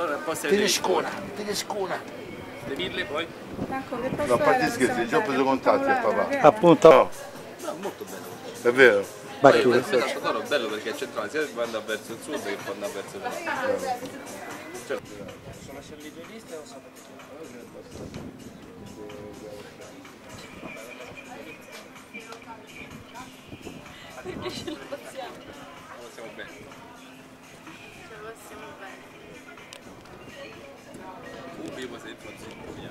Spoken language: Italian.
Allora, posso Tedescona. Le mille poi? Ecco, che No, posto a parte era? scherzi, già ho preso contatti a papà. Appunto. No, No, molto bello. è vero. Ma Poi chi? per me Santo Toro è bello perché è centrale, sia che andare verso il sud che può andare verso il nord. Certo. Sono essere ligionisti o sono Perché ce lo passiamo? Siamo bene. Ce lo passiamo bene. Vivo sempre a